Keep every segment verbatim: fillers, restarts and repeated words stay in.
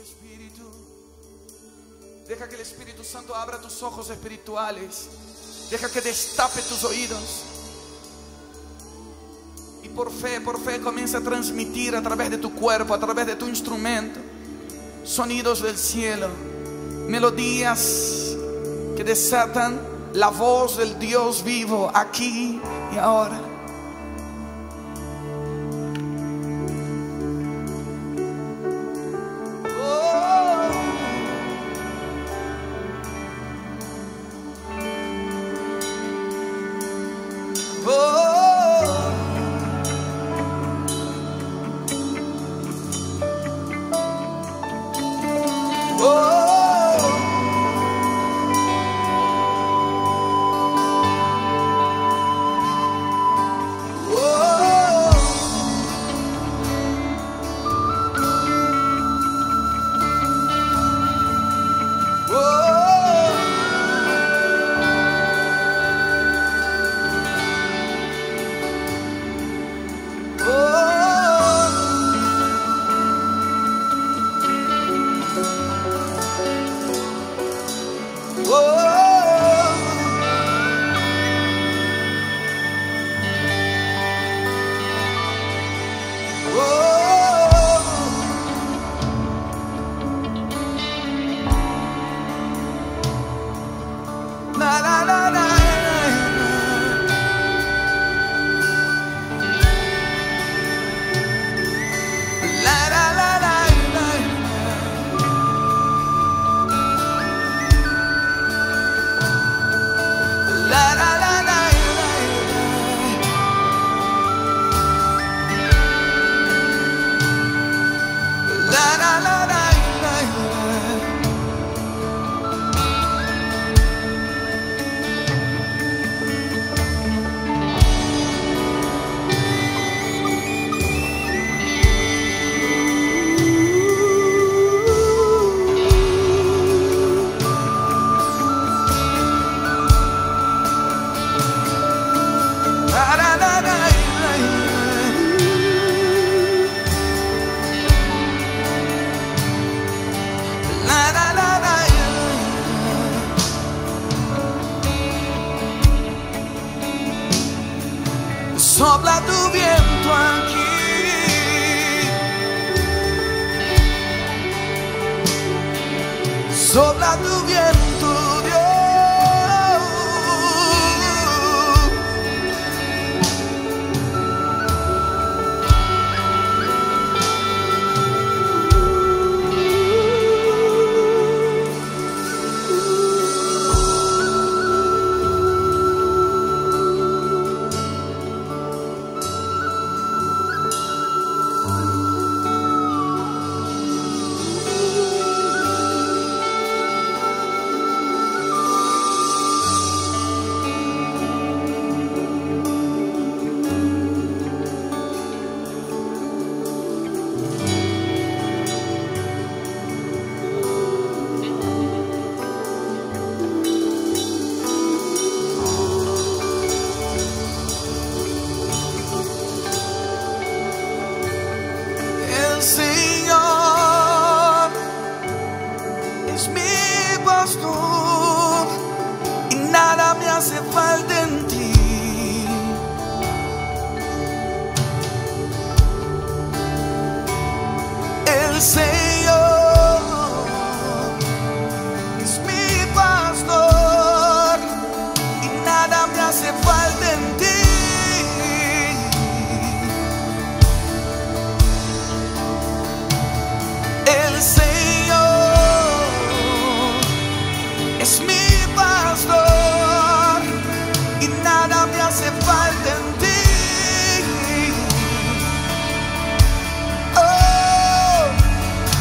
Espíritu. Deja que el Espíritu Santo abra tus ojos espirituales. Deja que destape tus oídos. Y por fe, por fe comienza a transmitir a través de tu cuerpo, a través de tu instrumento, sonidos del cielo, melodías que desatan la voz del Dios vivo aquí y ahora. Sopla tu viento aquí, sopla tu viento, Dios. Señor es mi pastor y nada me hace falta en ti. El Señor es mi pastor y nada me hace falta en ti. El Señor es mi pastor y nada me hace falta en ti. Oh,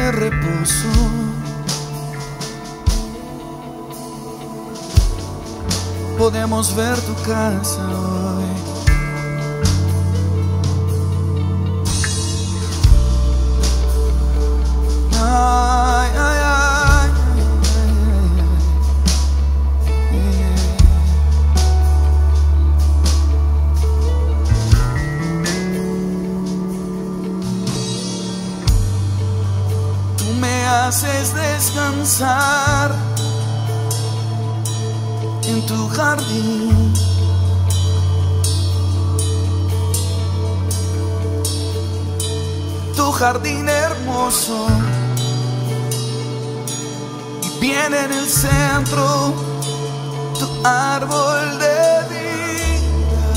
de reposo. Podemos ver tu casa hoy. Ay, ay, ay, ay, ay. Tú me haces descansar en tu jardín. Tu jardín hermoso. Viene en el centro tu árbol de vida.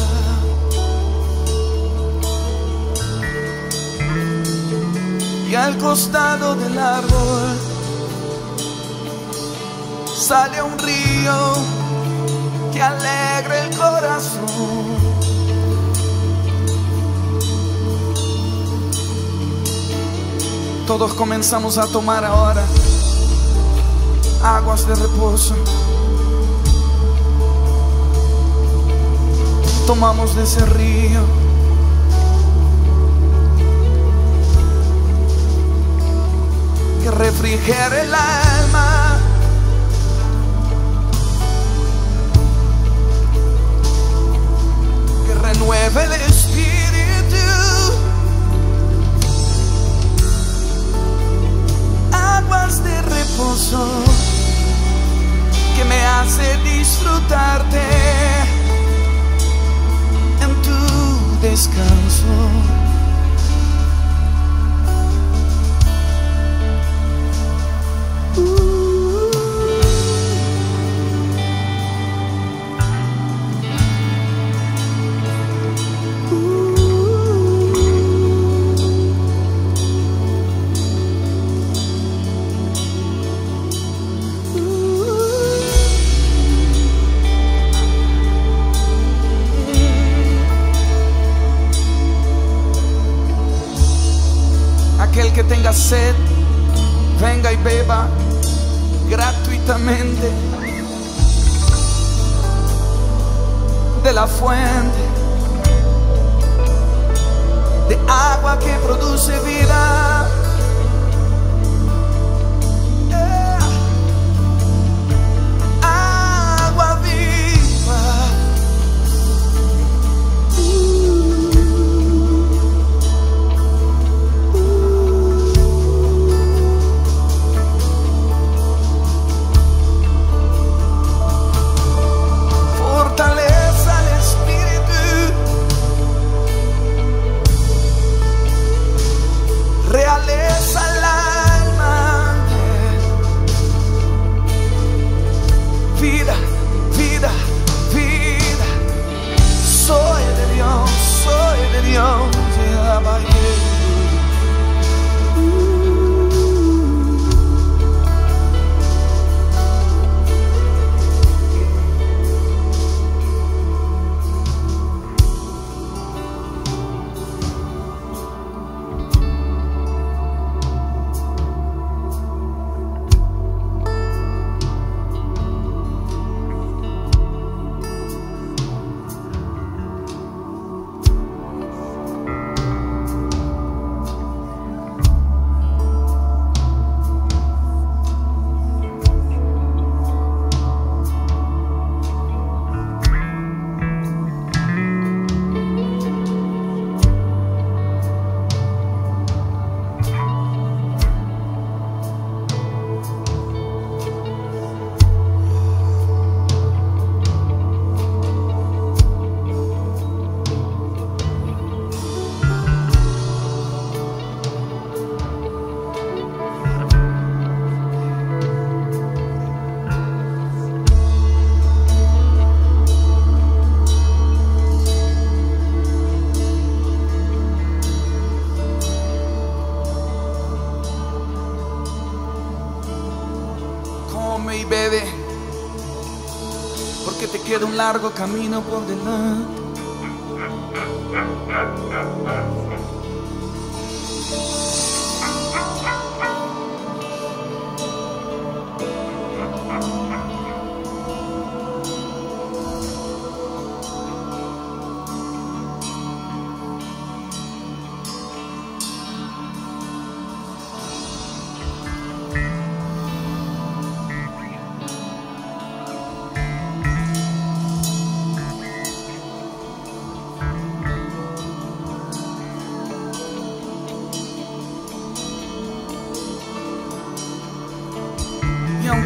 Y al costado del árbol sale un río que alegra el corazón. Todos comenzamos a tomar ahora aguas de reposo. Tomamos de ese río. Que refrigere el alma. Que renueve el espíritu. Aguas de reposo que me hace disfrutarte en tu descanso. Aquel que tenga sed, venga y beba gratuitamente de la fuente de agua que produce vida. Yeah. Agua viva. Vida, vida, vida. Soy de Dios, soy de Dios. come y bebe, porque te queda un largo camino por delante.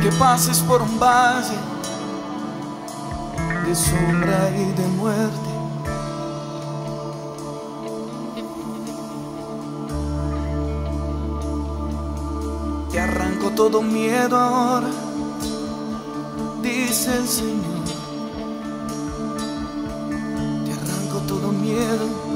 Aunque pases por un valle de sombra y de muerte, te arranco todo miedo ahora, dice el Señor. Te arranco todo miedo.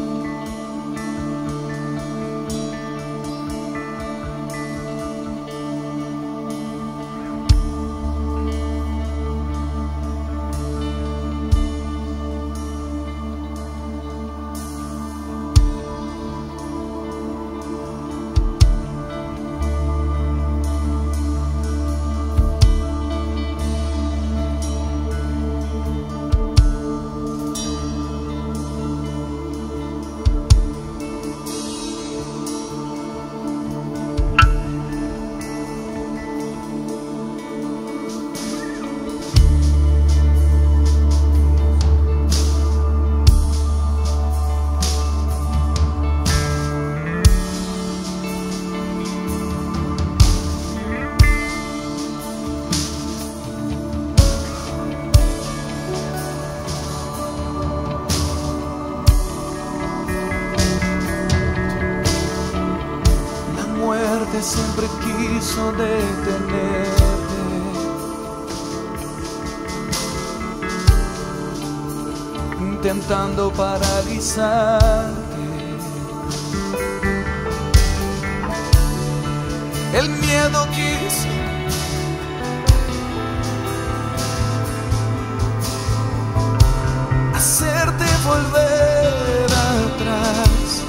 Siempre quiso detenerte, intentando paralizarte. El miedo quiso hacerte volver atrás.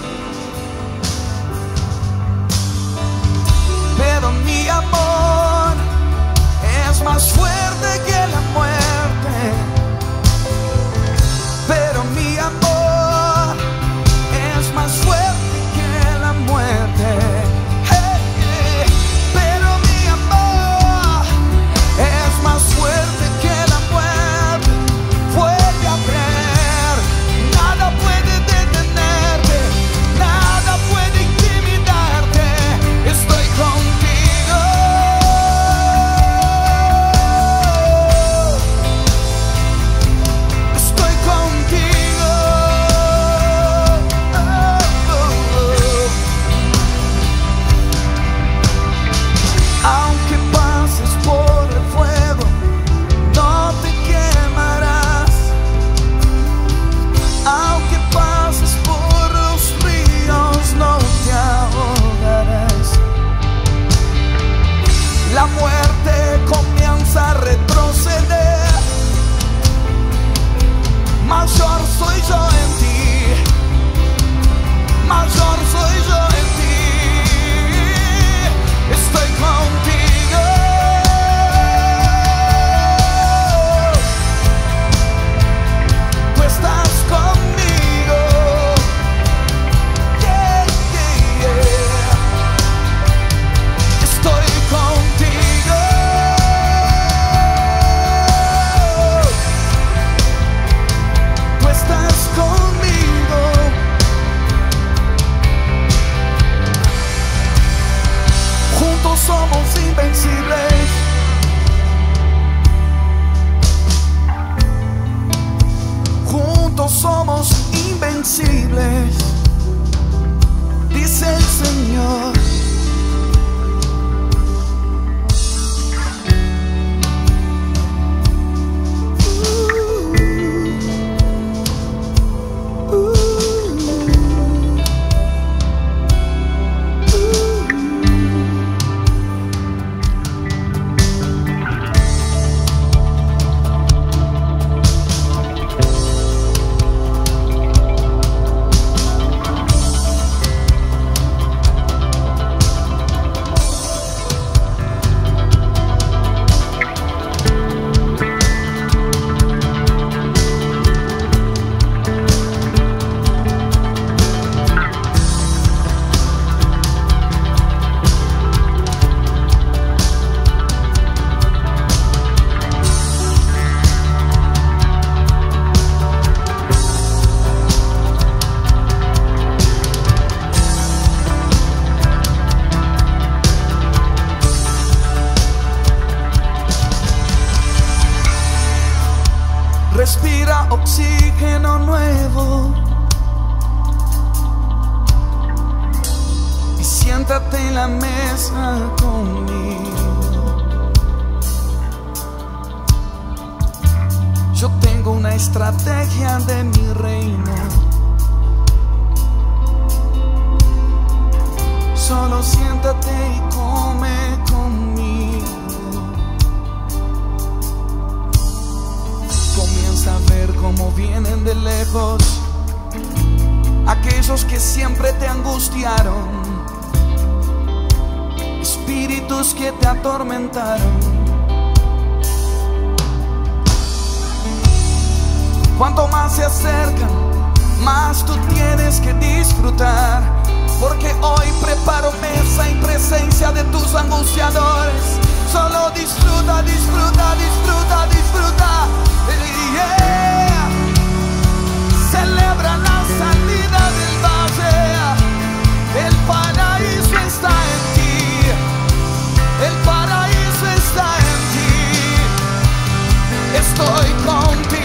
Pero mi amor es más fuerte que la muerte. Pero mi amor es más fuerte que la muerte. Hey, hey. Pero mi amor es más fuerte que la muerte. Vuelve a creer, nada puede detenerte, nada puede intimidarte. Estoy contigo. La muerte comienza a retroceder. Mayor soy yo en ti, mayor soy yo en ti. Estoy contigo. Tú estás conmigo. Yeah, yeah, yeah. Estoy contigo. Somos invencibles. Juntos somos invencibles, dice el Señor. en la mesa conmigo. Yo tengo una estrategia de mi reino. Solo siéntate y come conmigo. Comienza a ver cómo vienen de lejos aquellos que siempre te angustiaron, espíritus que te atormentaron. Cuanto más se acercan, más tú tienes que disfrutar, porque hoy preparo mesa en presencia de tus angustiadores. Solo disfruta, disfruta, disfruta, disfruta. Yeah. Celebra la salida del valle. El paraíso está en ti. El paraíso está en ti. Estoy contigo.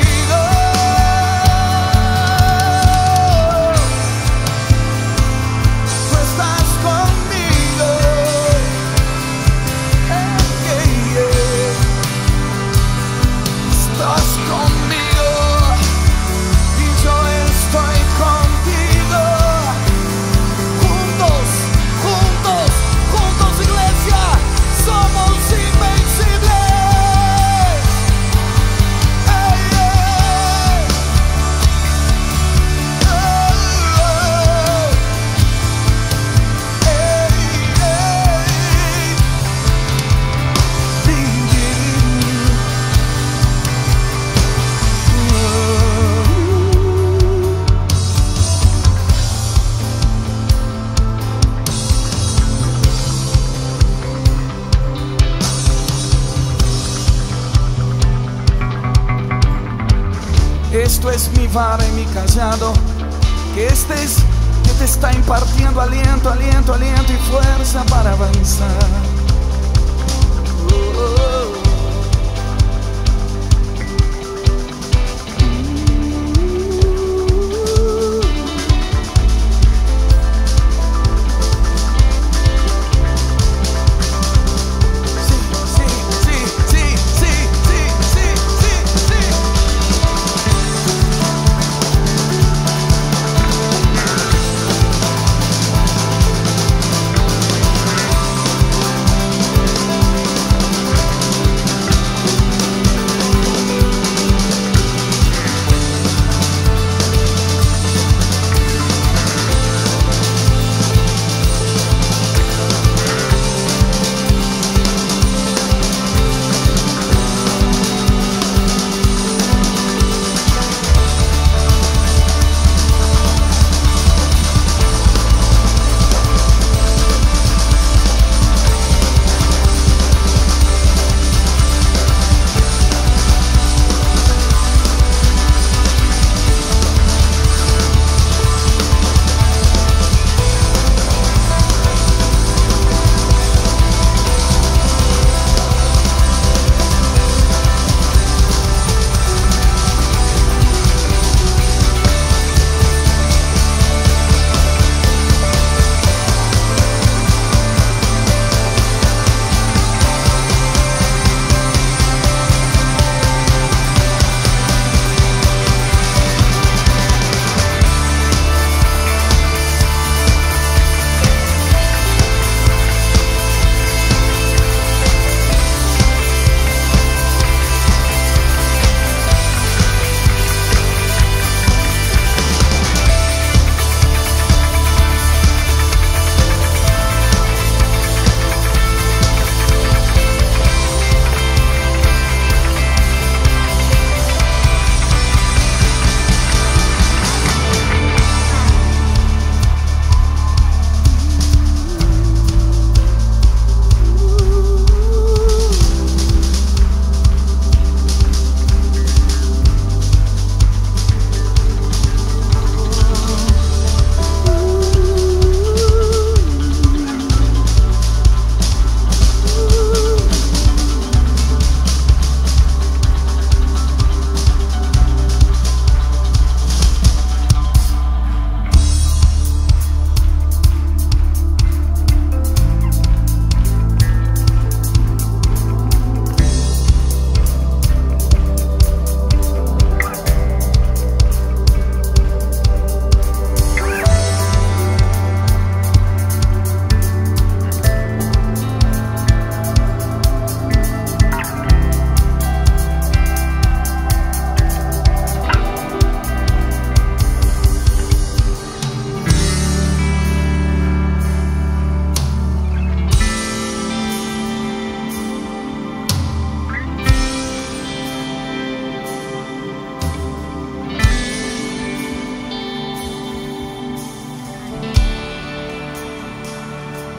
Esto es mi vara y mi callado, que este es, que te está impartiendo aliento, aliento, aliento y fuerza para avanzar. Oh, oh, oh.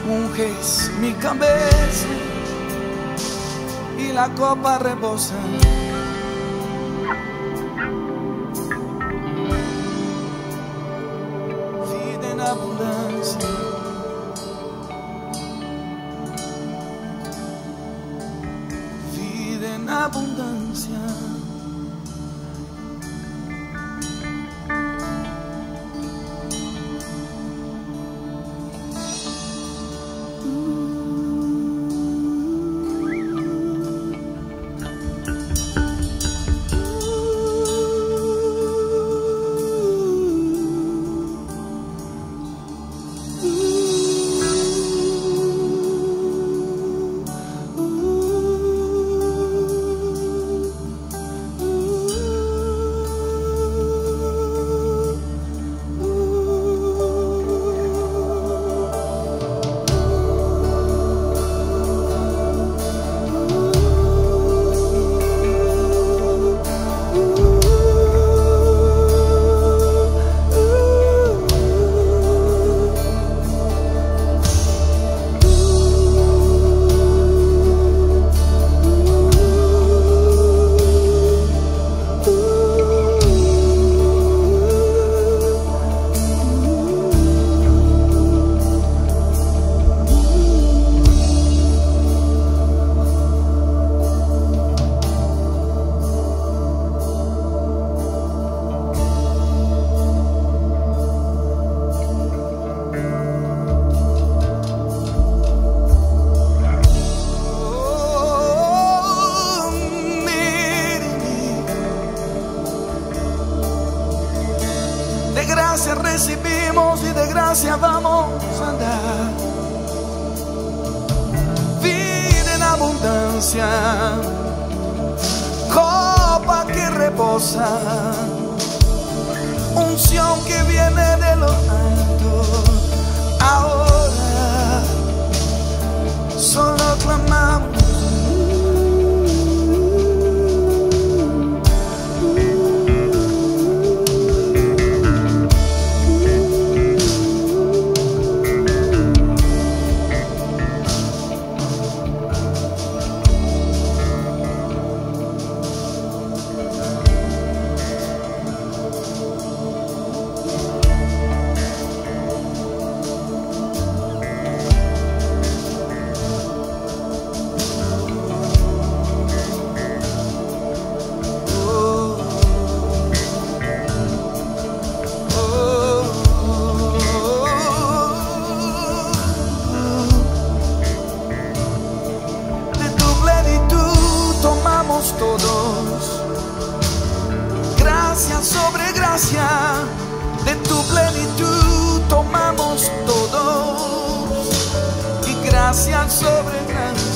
unges mi cabeza y la copa rebosa. Vida en abundancia. Vida en abundancia. Recibimos y de gracia vamos a andar. Vida en abundancia, copa que reposa, unción que viene de lo alto. Ahora solo clamamos. Todos, gracia sobre gracia, de tu plenitud tomamos todos, y gracia sobre gracia.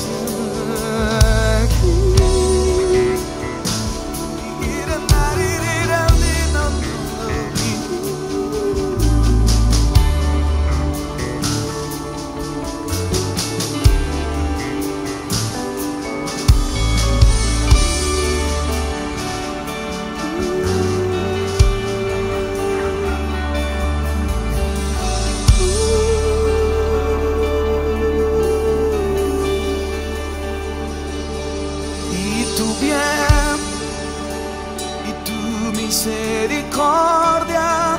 Misericordia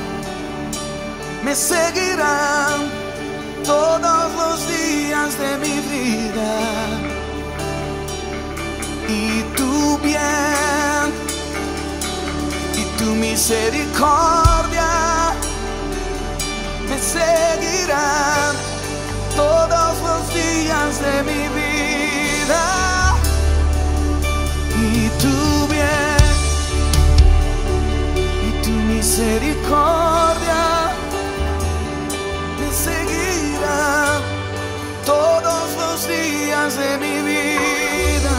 me seguirán todos los días de mi vida, y tu bien y tu misericordia me seguirán todos los días de mi vida, y tu bien misericordia me seguirá todos los días de mi vida,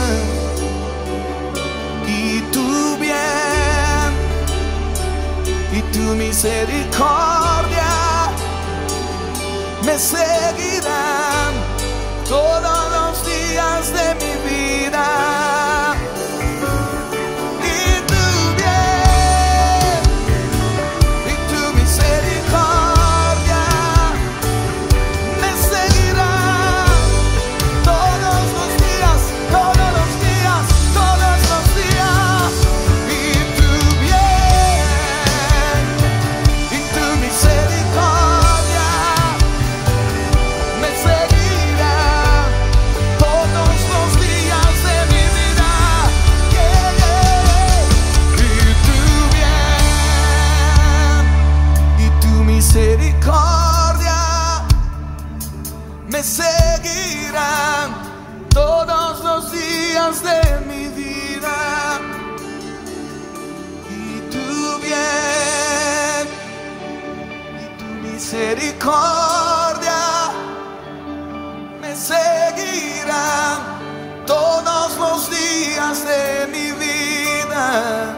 y tu bien y tu misericordia me seguirán todos los días de mi vida. Misericordia me seguirá. misericordia me seguirán todos los días de mi vida, y tu bien y tu misericordia me seguirán todos los días de mi vida.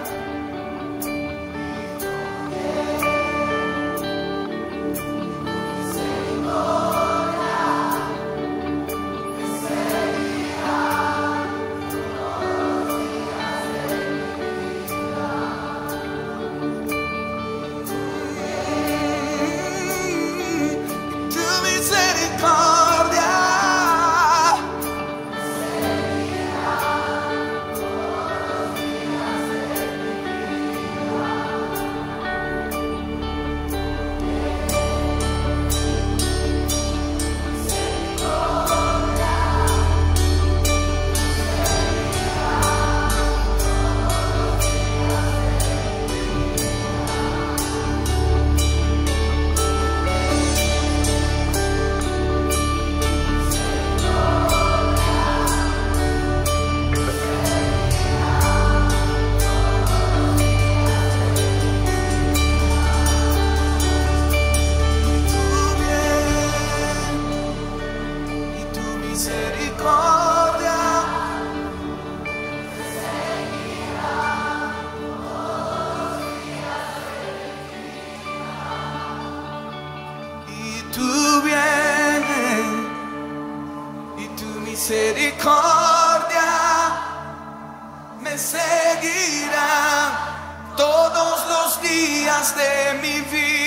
Misericordia me seguirá todos los días de mi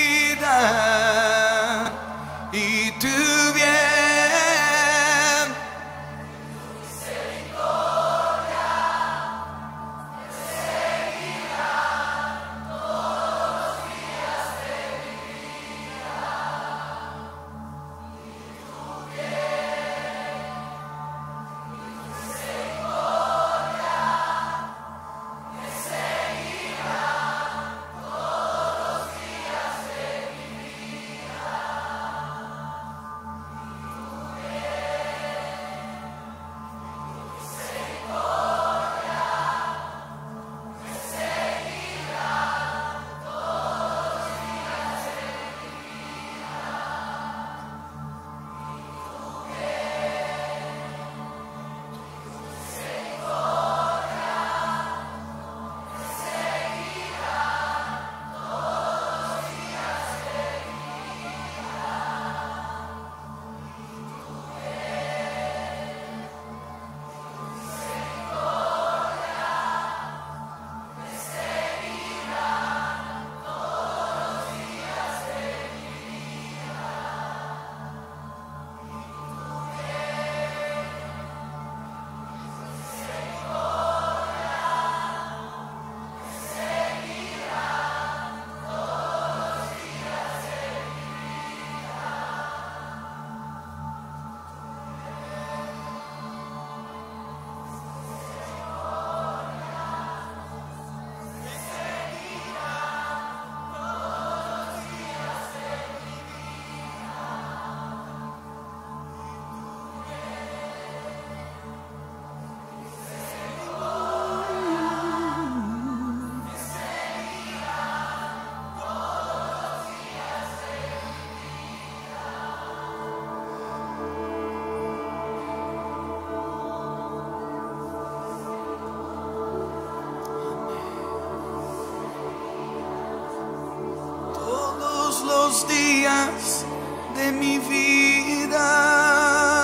vida, y tu bien, tu misericordia me seguirá todos los días de mi vida, y tu bien. Los días de mi vida,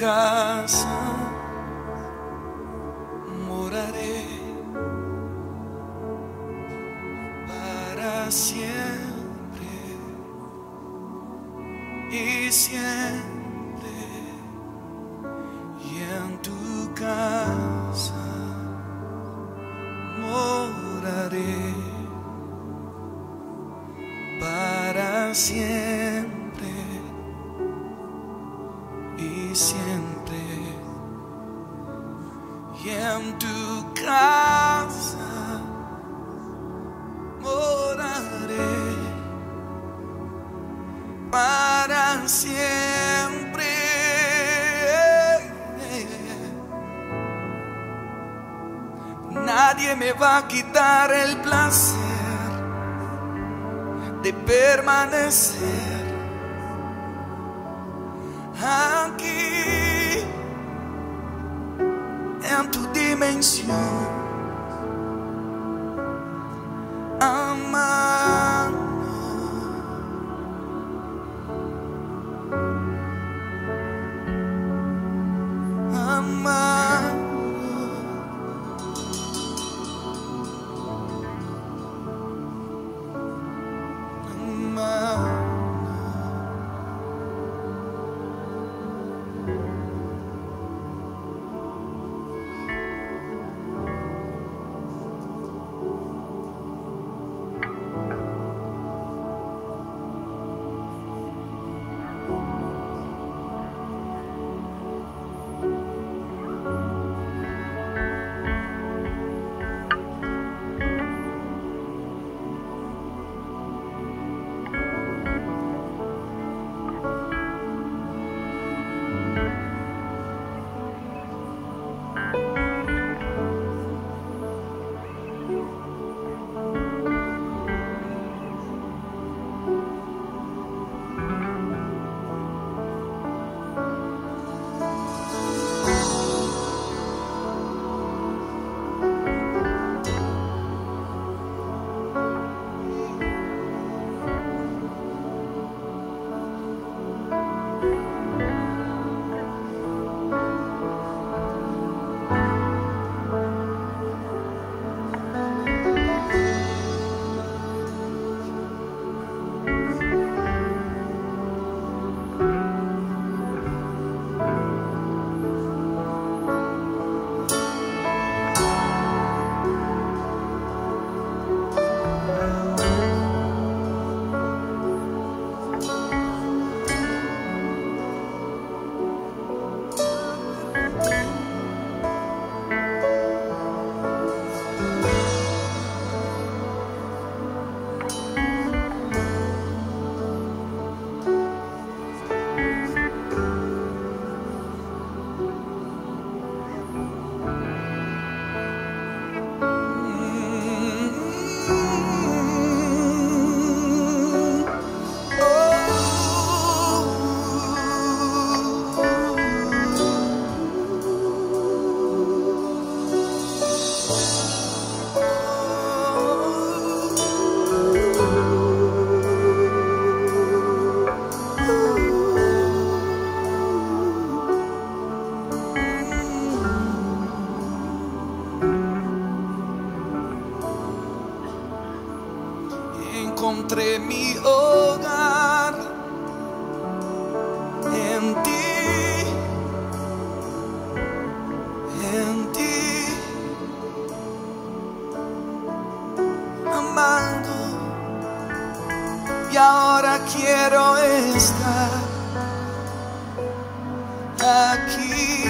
casa moraré para siempre y siempre, y en tu casa moraré para siempre y siempre, y en tu casa moraré para siempre. Nadie me va a quitar el placer de permanecer aquí en tu dimensión, amando, amando, amando. Encontré mi hogar en ti, en ti, amando, y ahora quiero estar aquí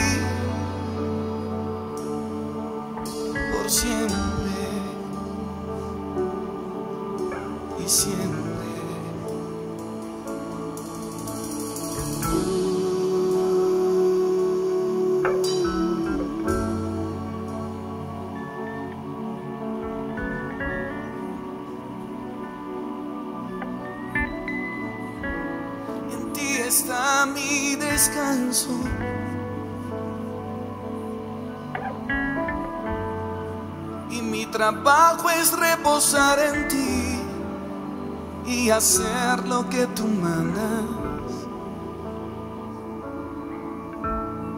por siempre y siempre. En ti está mi descanso, y mi trabajo es reposar en ti y hacer lo que tú mandas.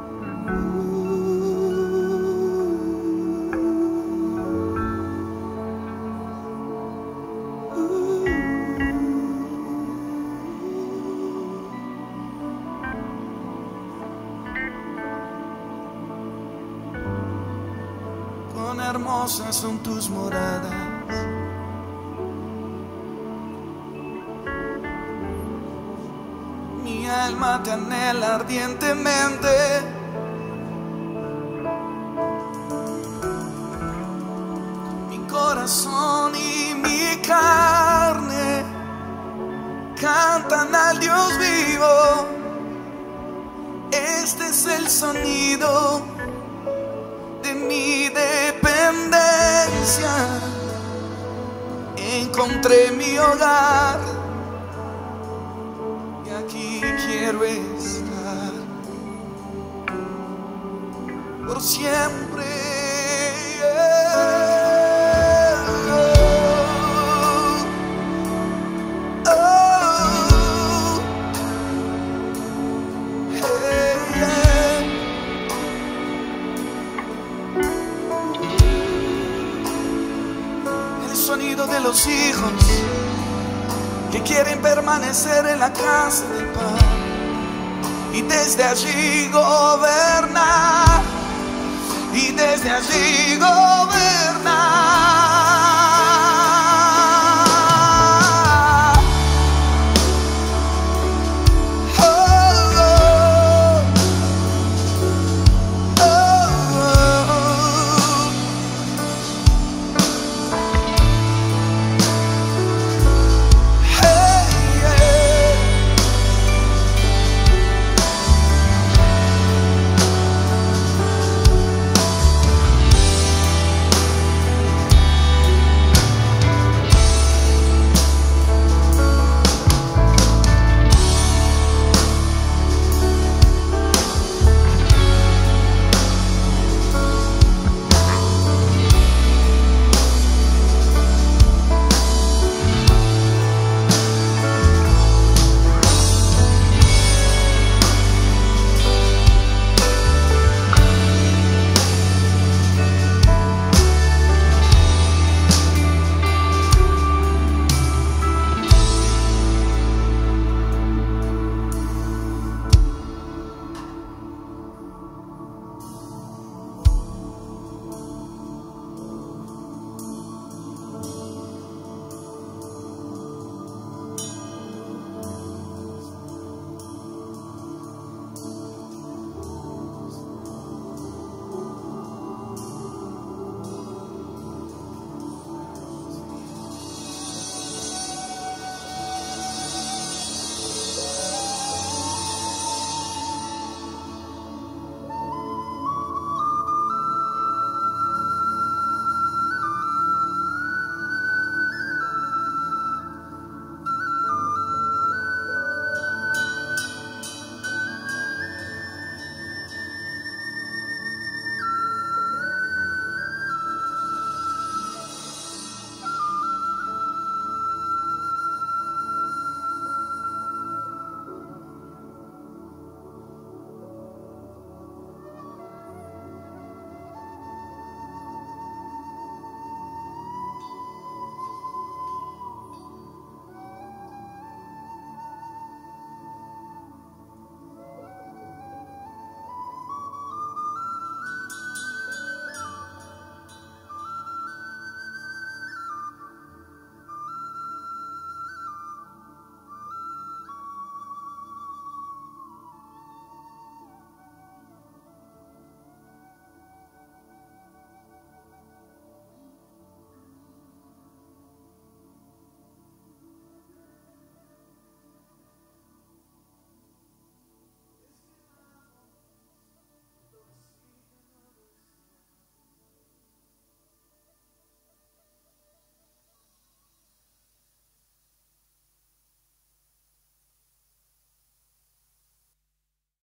hermosas son tus moradas. Mi alma te anhela ardientemente. Mi corazón y mi carne cantan al Dios vivo. Este es el sonido de mi dependencia. Encontré mi hogar y aquí quiero estar por siempre. De los hijos que quieren permanecer en la casa del Padre y desde allí gobernar, y desde allí gobernar.